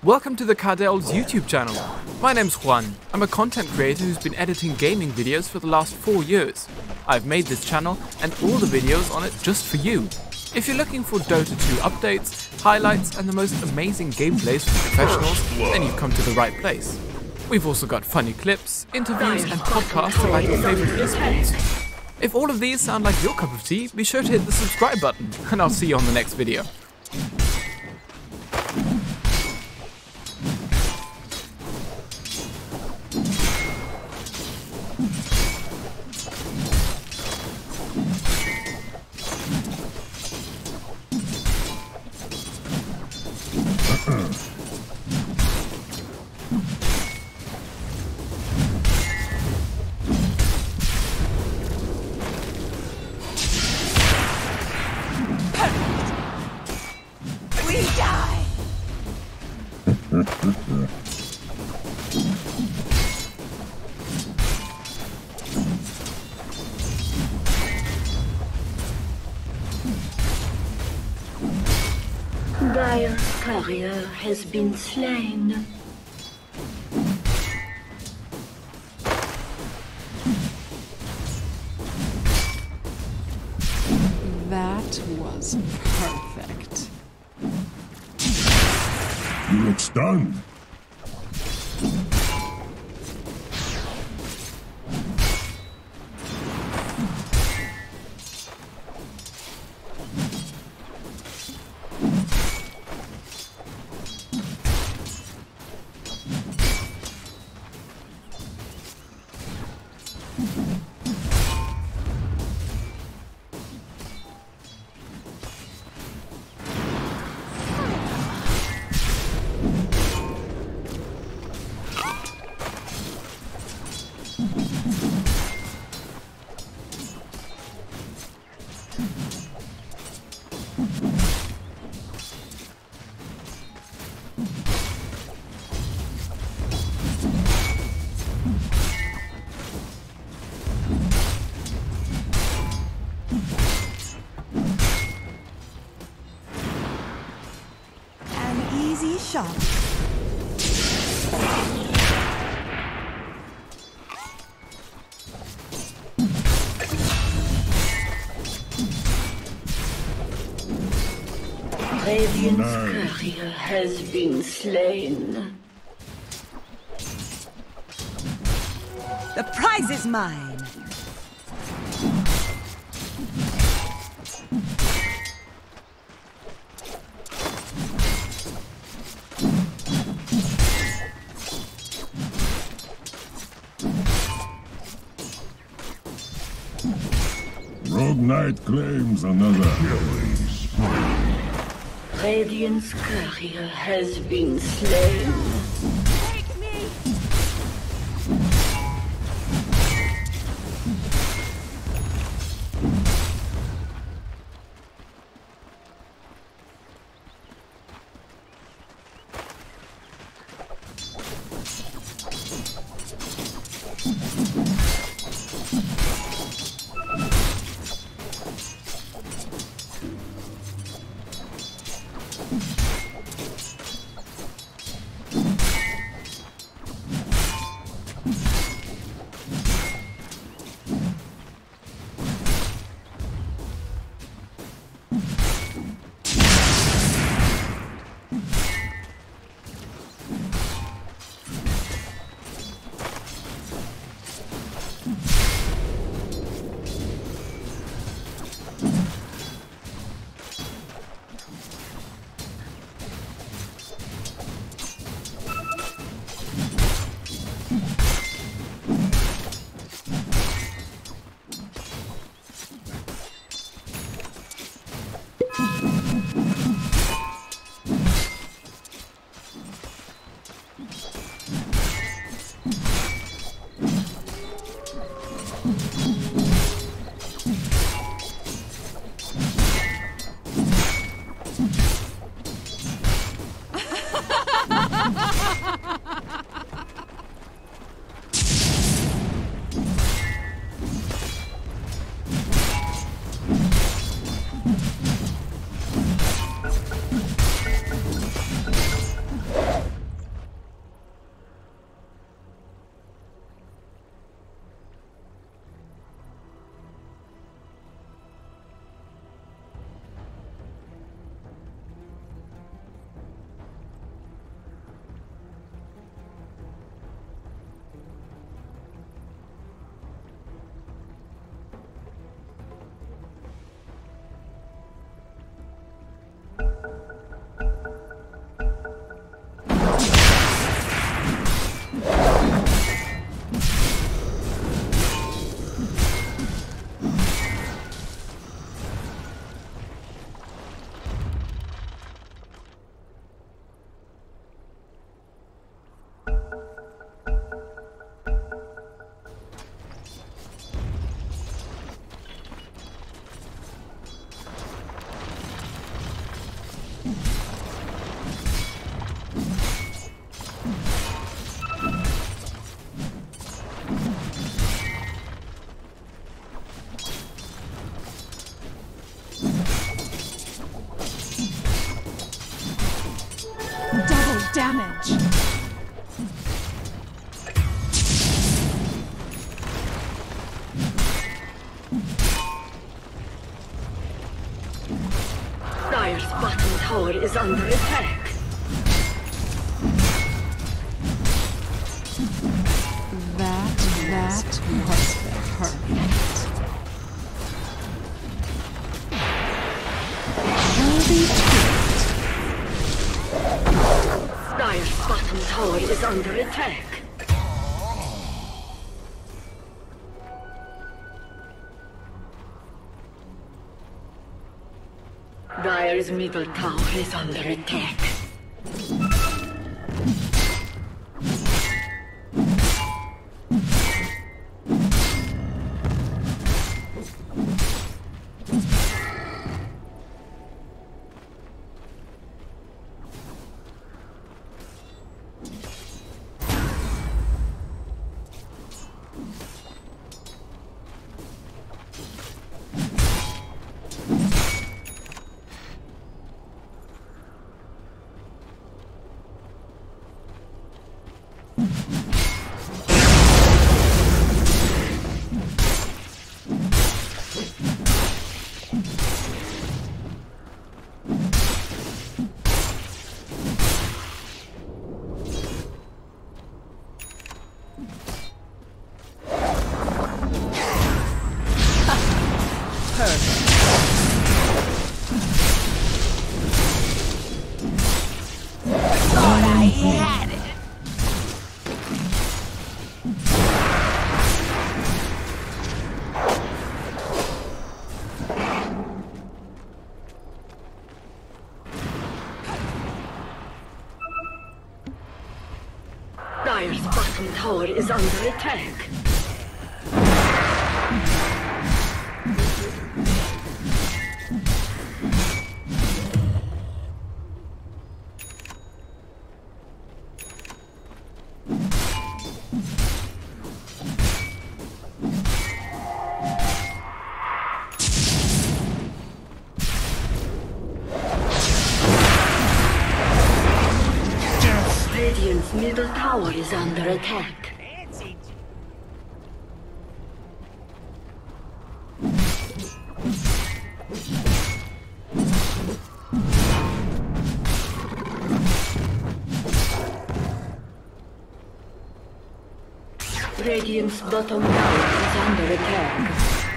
Welcome to the Cardel's YouTube channel. My name's Juan. I'm a content creator who's been editing gaming videos for the last 4 years. I've made this channel and all the videos on it just for you. If you're looking for Dota 2 updates, highlights and the most amazing gameplays for professionals, then you've come to the right place. We've also got funny clips, interviews and podcasts about your favorite esports. If all of these sound like your cup of tea, be sure to hit the subscribe button and I'll see you on the next video. Dire's courier has been slain. That was perfect. You look stunned. Easy shot. Radiant's courier has been slain. The prize is mine. Rogue Knight claims another killing spree. Radiant's courier has been slain. Take me! under attack. That was perfect. Worthy treat. Dire's bottom tower is under attack. Dire's middle tower is under attack. Dire's bottom tower is under attack. Radiant's middle tower is under attack. Radiant's bottom tower is under attack.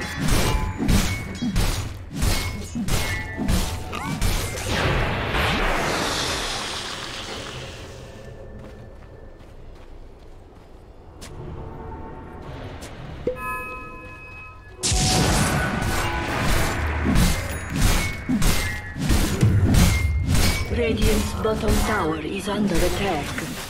Radiant's bottom tower is under attack.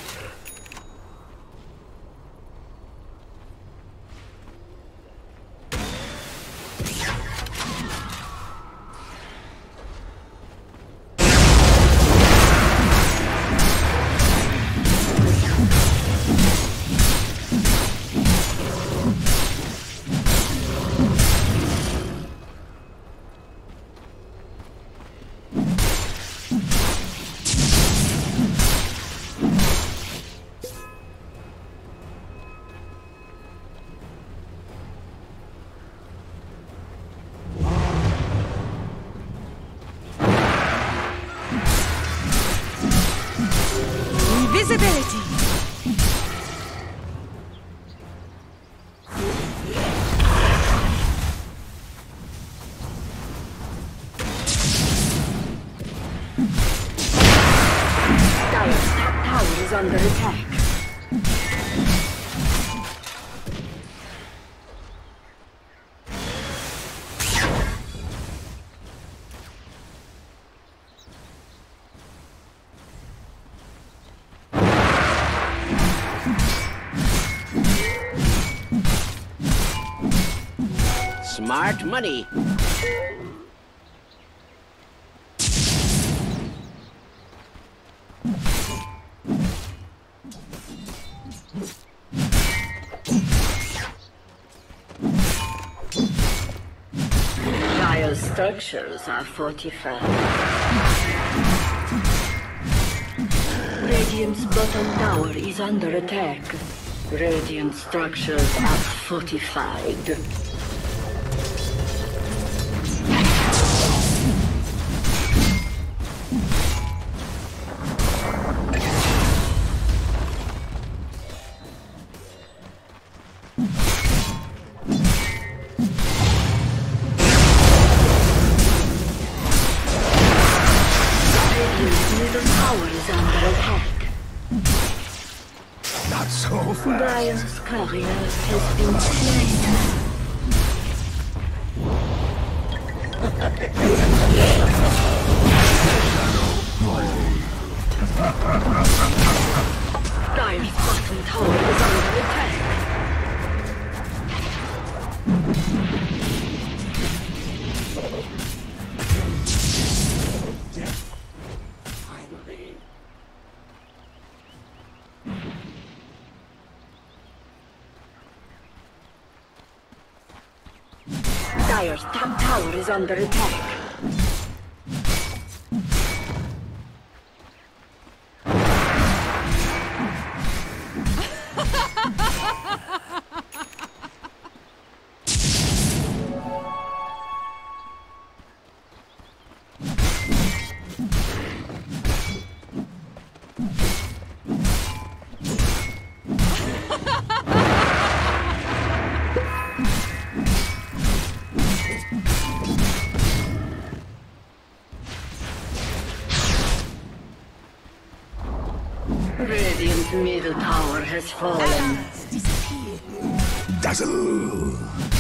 Invisibility! Dire's top tower is under attack. Smart money. Dire's structures are fortified. Radiant's bottom tower is under attack. Radiant structures are fortified. So fast. Dire's courier has been slain. Dire's bottom tower is under attack. Dire's top tower is under attack. Radiant's middle tower has fallen. Dazzle.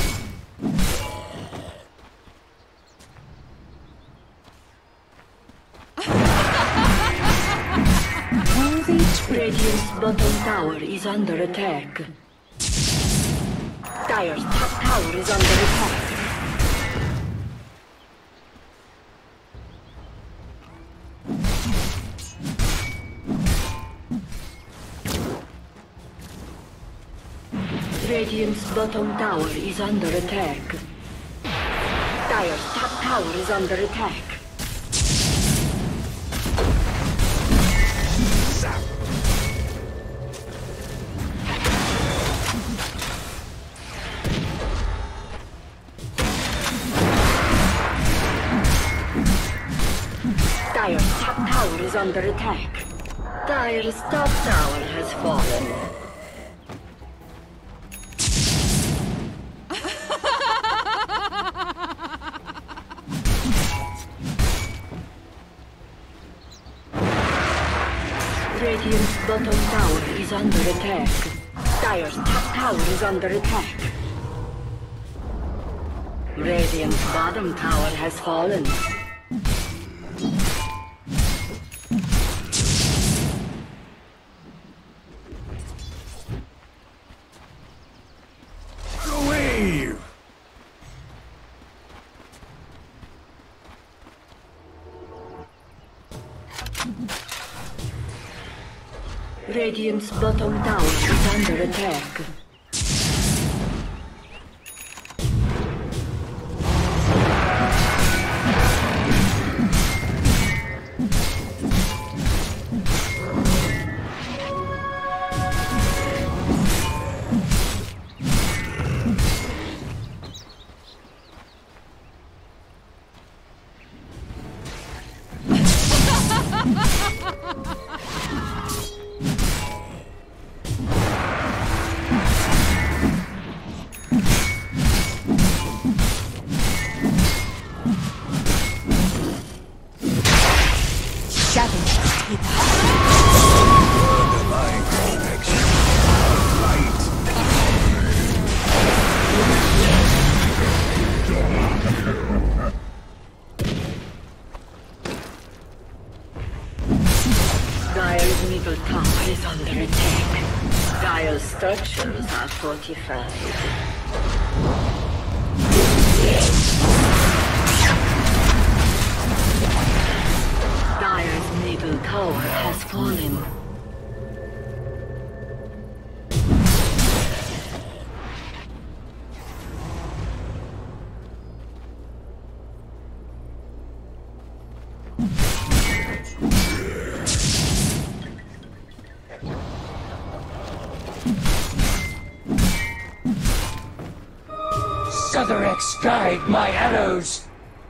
Radiant's bottom tower is under attack. Dire's top tower is under attack. Radiant's bottom tower is under attack. Dire's top tower is under attack. Dire's top tower is under attack. Dire's top tower has fallen. Radiant's bottom tower is under attack. Dire's top tower is under attack. Radiant's bottom tower has fallen. Wave. Radiant's bottom tower is under attack. Dire's middle tower is under attack. Dire's structures are fortified. Dire's middle tower has fallen. Southerex guide my arrows!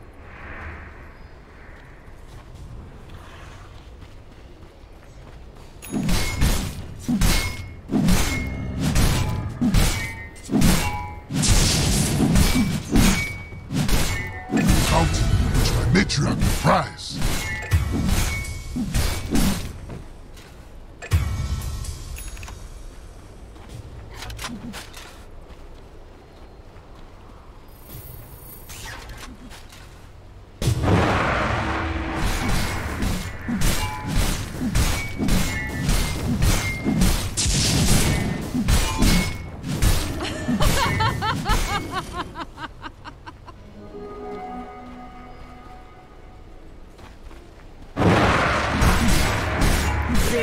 Admit you have the prize.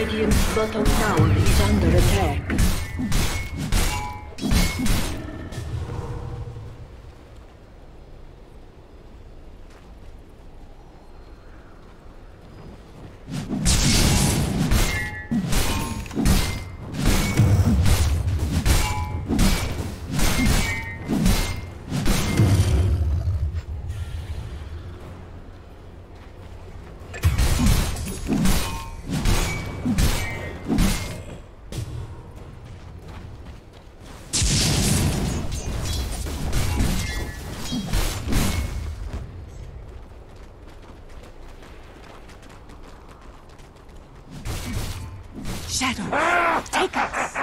Radiant's bottom tower is under attack. Shadows, take us!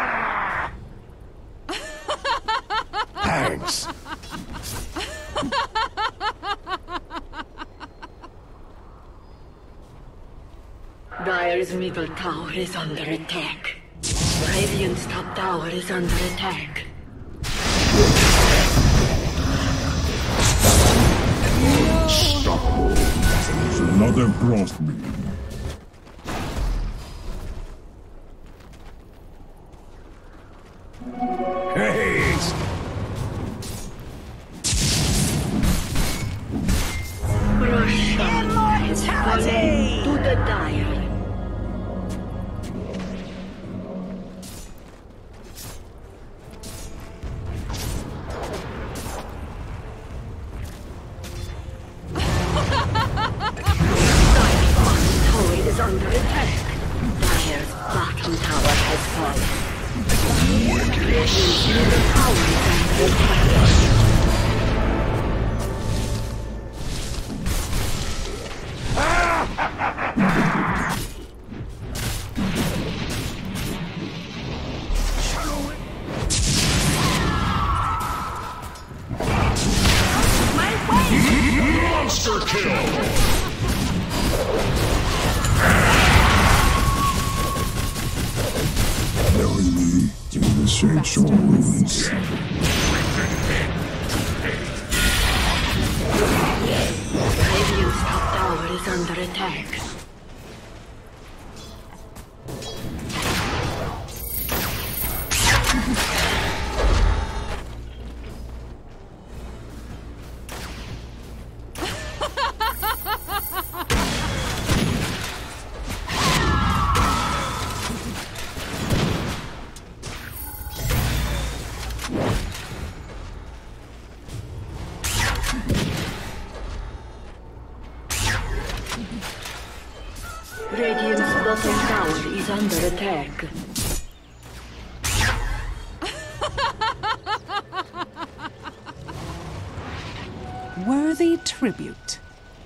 Thanks. Dire's middle tower is under attack. Radiant's top tower is under attack. Unstoppable. There's another frost me. Haste! Russia is falling to the Dire. Is under attack. Dire's bottom tower has fallen. Radiant's middle tower is under attack. Monster kill! Knowing me to the sexual wounds. Radiant's top tower is under attack. Radiant's bottom tower is under attack. Worthy tribute.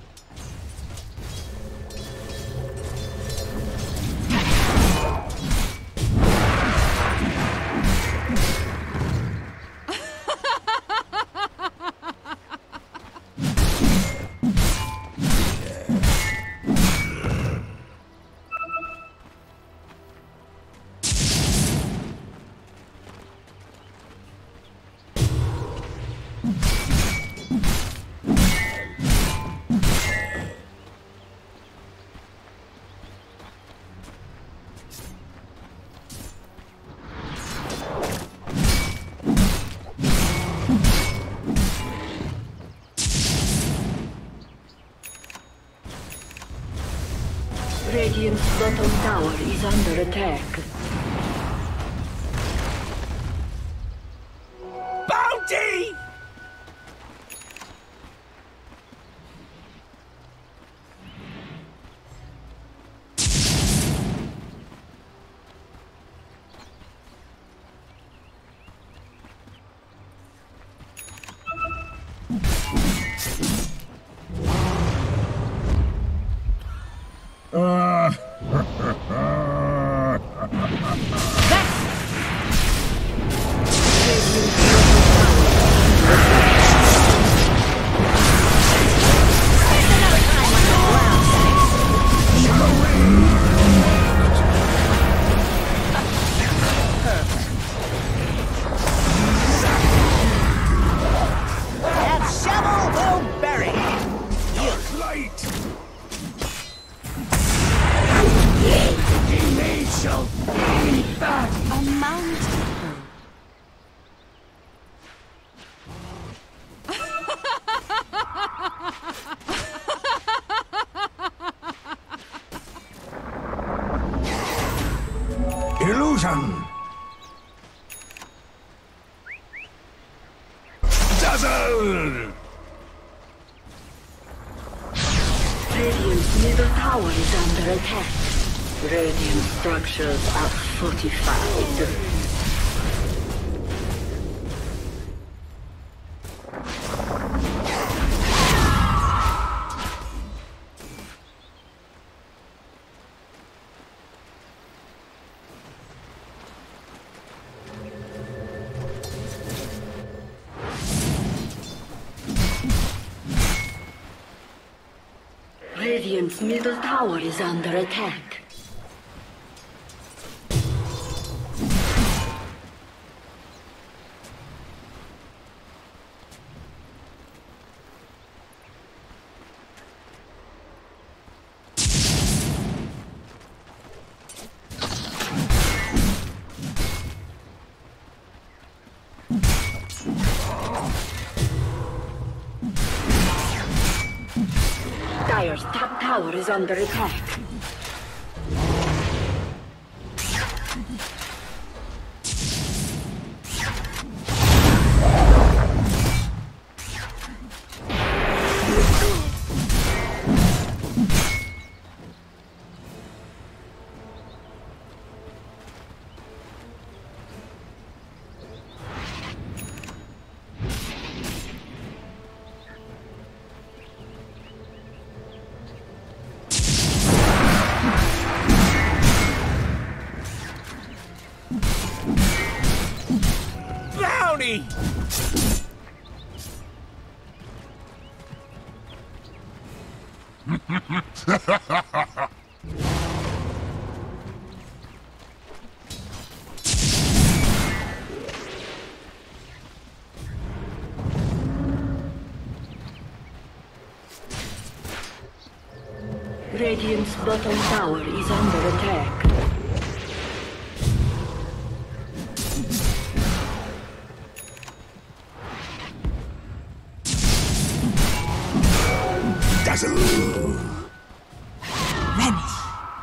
Radiant's bottom tower is under attack. Bounty! That shovel will bury. Illusion! Dazzle! Radiant's middle tower is under attack. Radiant structures are fortified. Radiant's middle tower is under attack. Dire's top tower is under attack. Bounty! Radiant's bottom tower is under attack. Dazzle! Vanish.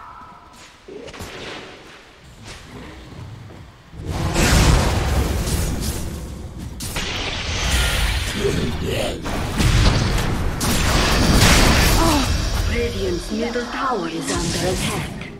Radiant's middle tower is under attack.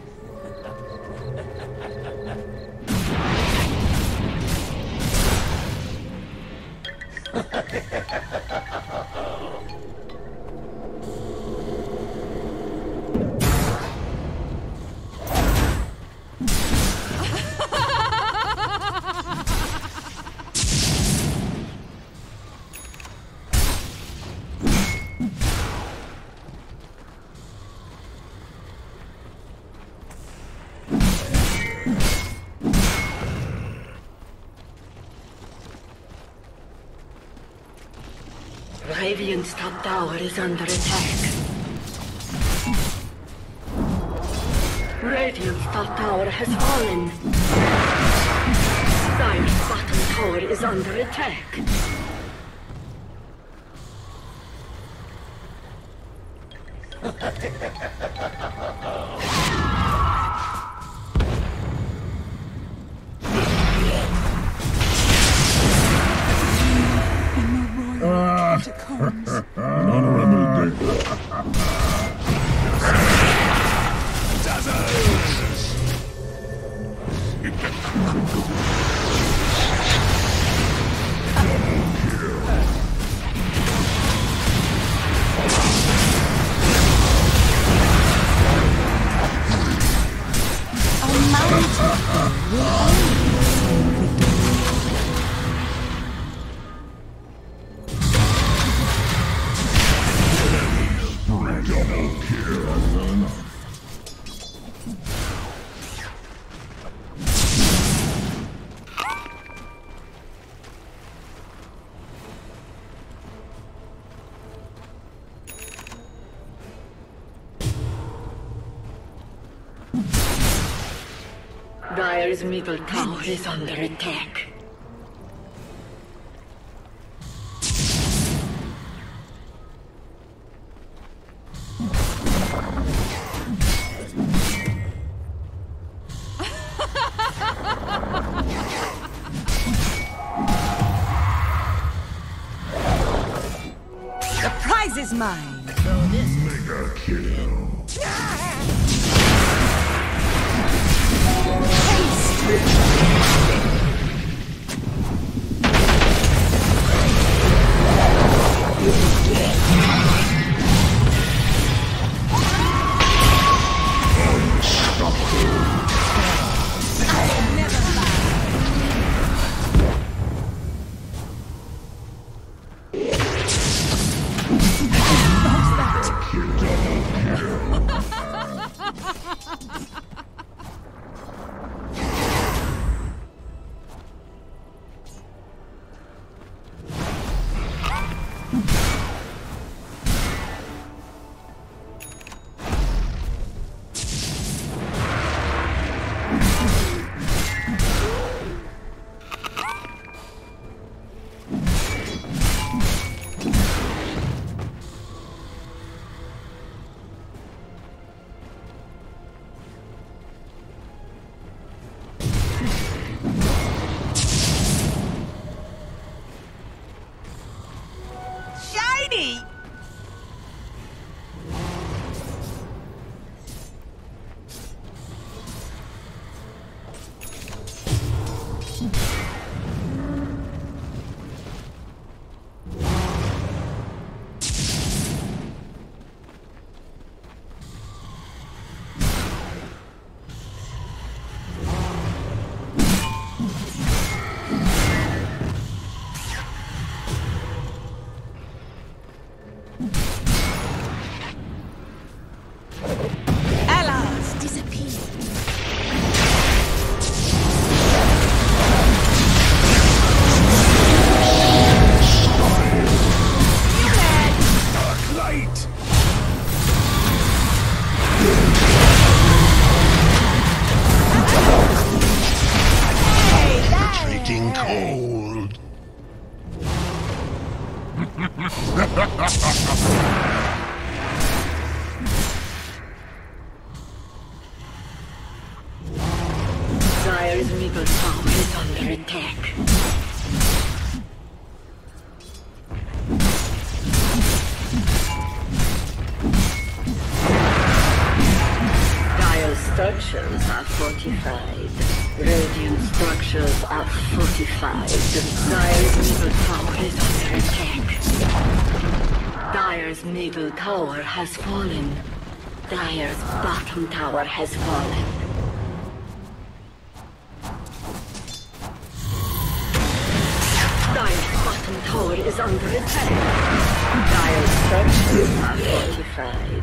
Radiant's top tower is under attack. Radiant's top tower has fallen. Dire's bottom tower is under attack. Dire's middle tower is under attack. is mine. Mega kill. Shiny! Allies disappear. Dark light. Retreating cold. Dire's middle tower is under attack. Dire structures are fortified. Radiant structures are fortified. Dire's middle tower is under attack. Dire's middle tower has fallen. Dire's bottom tower has fallen. Dire's bottom tower is under attack. Dire's structures are fortified.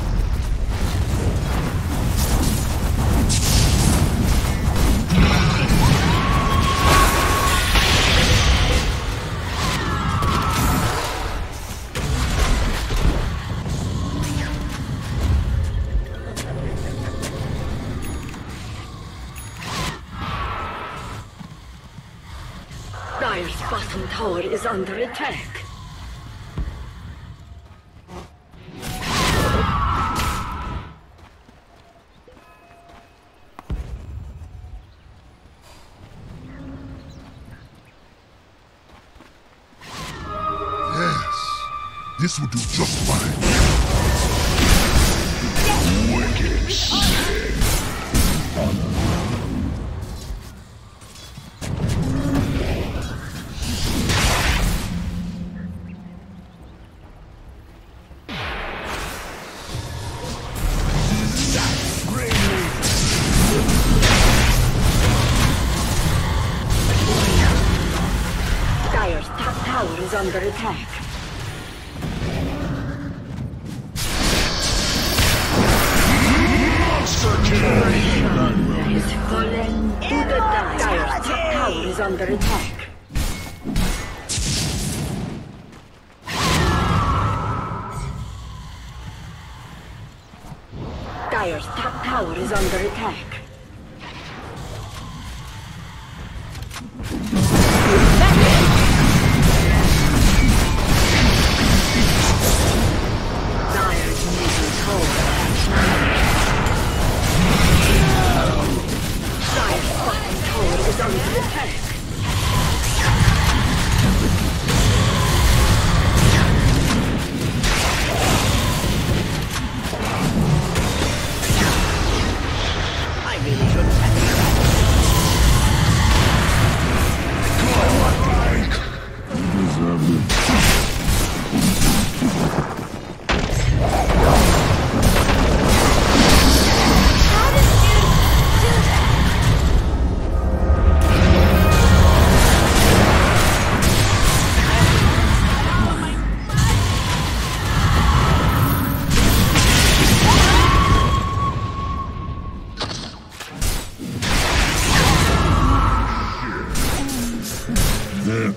Dire's bottom tower is under attack. Yes, this will do just fine. Wicked sick. Dire's top tower is under attack. Monster kill. Is fallen to the Dire's top tower is under attack. Dire's top tower is under attack. Dire's middle tower has Dire's bottom tower is under attack.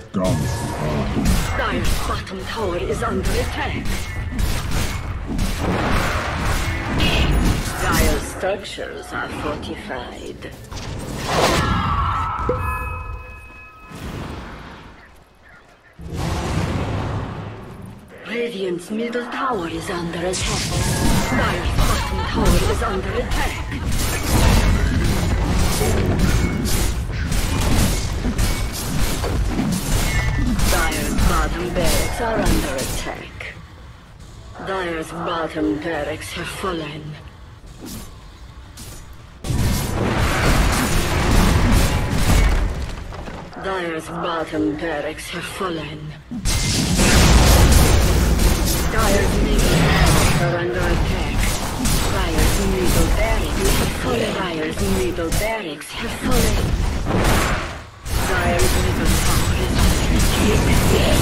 Down for Harpoon. Dire's bottom tower is under attack. Dire's structures are fortified. Radiant's middle tower is under attack. Dire's bottom tower is under attack. Dire's bottom barracks are under attack. Dire's bottom barracks have fallen. Dire's bottom barracks have fallen. Dire's middle barracks are under attack. Dire's middle barracks have fallen. Dire's middle barracks have fallen. Dire's middle tower is under attack. Dire's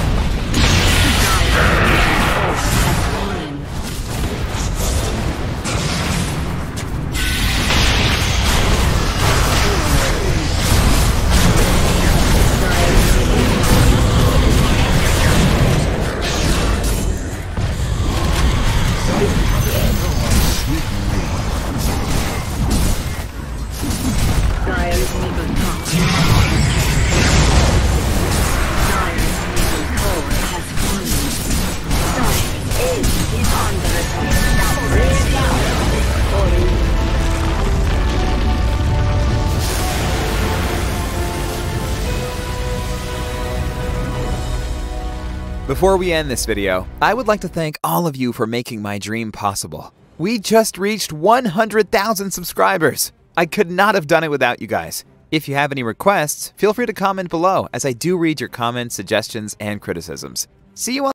has fallen. Dire's middle tower. Dire's middle tower has fallen. Dire's edge is under attack. Before we end this video, I would like to thank all of you for making my dream possible. We just reached 100,000 subscribers. I could not have done it without you guys. If you have any requests, feel free to comment below, as I do read your comments, suggestions, and criticisms. See you on